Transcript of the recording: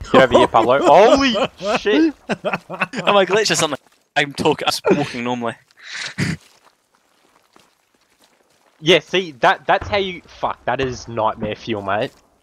Get over here, Pablo. Holy shit! Am I glitch or something? I'm walking normally. Yeah, see, that's how you... Fuck, that is nightmare fuel, mate.